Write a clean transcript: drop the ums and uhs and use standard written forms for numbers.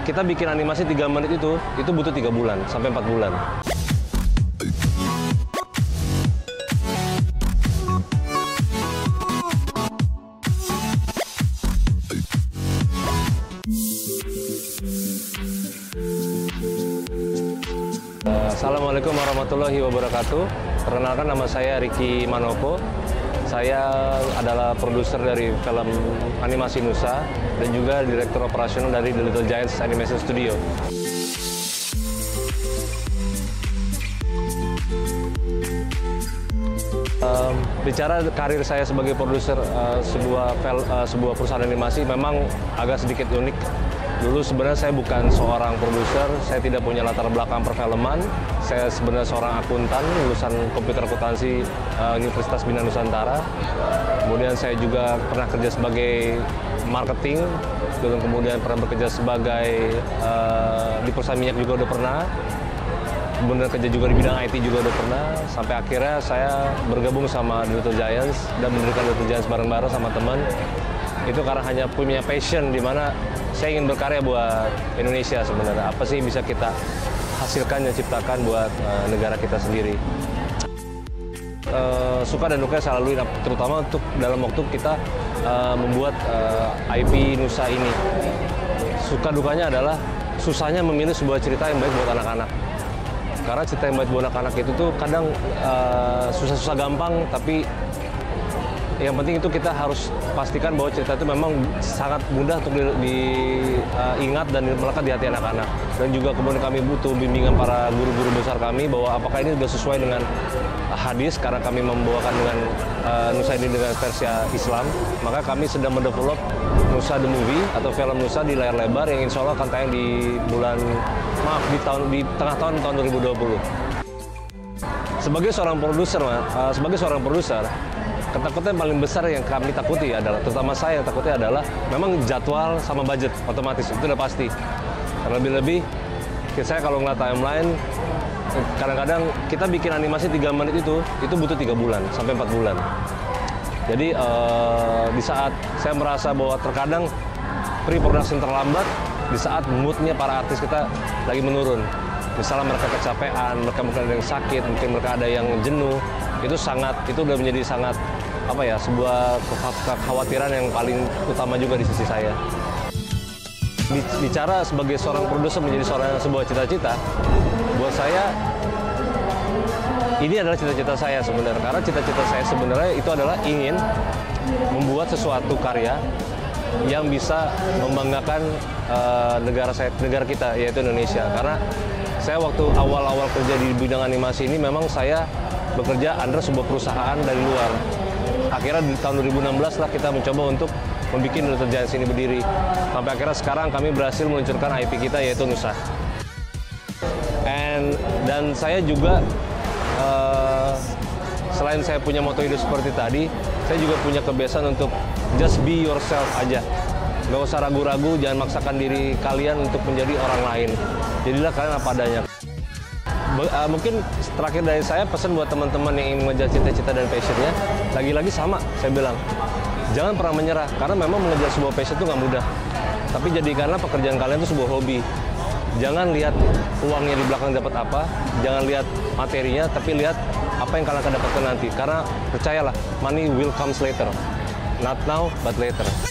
kita bikin animasi 3 menit itu butuh 3 bulan sampai 4 bulan. Assalamualaikum warahmatullahi wabarakatuh. Perkenalkan, nama saya Ricky Manopo. Saya adalah produser dari film animasi Nusa dan juga direktur operasional dari The Little Giants Animation Studio. Bicara karir saya sebagai produser sebuah perusahaan animasi memang agak sedikit unik. Dulu sebenarnya saya bukan seorang produser, saya tidak punya latar belakang perfilman. Saya sebenarnya seorang akuntan, lulusan komputer akuntansi Universitas Bina Nusantara. Kemudian saya juga pernah kerja sebagai marketing, dan kemudian pernah bekerja sebagai di perusahaan minyak juga udah pernah. Kemudian kerja juga di bidang IT juga udah pernah. Sampai akhirnya saya bergabung sama The Little Giants dan mendirikan The Little Giants bareng-bareng sama teman. Itu karena hanya punya passion di mana saya ingin berkarya buat Indonesia sebenarnya. Apa sih bisa kita hasilkan dan ciptakan buat negara kita sendiri. Suka dan duka saya lalui, terutama untuk dalam waktu kita membuat IP Nusa ini. Suka dukanya adalah susahnya memilih sebuah cerita yang baik buat anak-anak. Karena cerita yang baik buat anak-anak itu tuh kadang susah-susah gampang, tapi yang penting itu kita harus pastikan bahwa cerita itu memang sangat mudah untuk diingat dan melekat di hati anak-anak. Dan juga kemudian kami butuh bimbingan para guru-guru besar kami bahwa apakah ini sudah sesuai dengan hadis, karena kami membawakan dengan Nusa ini dengan versi Islam. Maka kami sedang mendevelop Nusa The Movie atau film Nusa di layar lebar yang insya Allah akan tayang di tengah tahun 2020. Sebagai seorang produser, ketakutan yang paling besar yang kami takuti adalah, terutama saya yang takuti adalah, memang jadwal sama budget otomatis, itu udah pasti. Terlebih-lebih, saya kalau ngeliat timeline, kadang-kadang kita bikin animasi 3 menit itu butuh 3 bulan sampai 4 bulan. Jadi di saat saya merasa bahwa terkadang pre-production terlambat, di saat moodnya para artis kita lagi menurun. Misalnya mereka kecapean, mereka mungkin ada yang sakit, mungkin mereka ada yang jenuh, itu udah menjadi sangat sebuah kekhawatiran yang paling utama juga di sisi saya. Bicara sebagai seorang produser menjadi sebuah cita-cita, buat saya ini adalah cita-cita saya sebenarnya. Karena cita-cita saya sebenarnya itu adalah ingin membuat sesuatu karya yang bisa membanggakan negara kita, yaitu Indonesia. Karena saya waktu awal-awal kerja di bidang animasi ini memang saya bekerja under sebuah perusahaan dari luar. Akhirnya di tahun 2016 lah kita mencoba untuk membuat Little Giants ini berdiri. Sampai akhirnya sekarang kami berhasil meluncurkan IP kita, yaitu Nusa. Dan saya juga, selain saya punya moto hidup seperti tadi, saya juga punya kebiasaan untuk just be yourself aja. Gak usah ragu-ragu, jangan maksakan diri kalian untuk menjadi orang lain. Jadilah kalian apa adanya. Mungkin terakhir dari saya, pesan buat teman-teman yang ingin mengejar cita-cita dan passionnya, lagi-lagi sama, saya bilang, jangan pernah menyerah, karena memang mengejar sebuah passion itu nggak mudah. Tapi jadikanlah pekerjaan kalian itu sebuah hobi. Jangan lihat uangnya di belakang dapat apa, jangan lihat materinya, tapi lihat apa yang kalian akan dapatkan nanti. Karena percayalah, money will comes later. Not now, but later.